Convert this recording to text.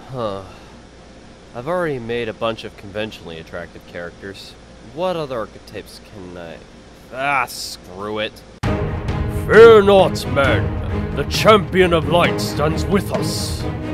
Huh. I've already made a bunch of conventionally attractive characters. What other archetypes can I... screw it. Fear not, men. The champion of light stands with us.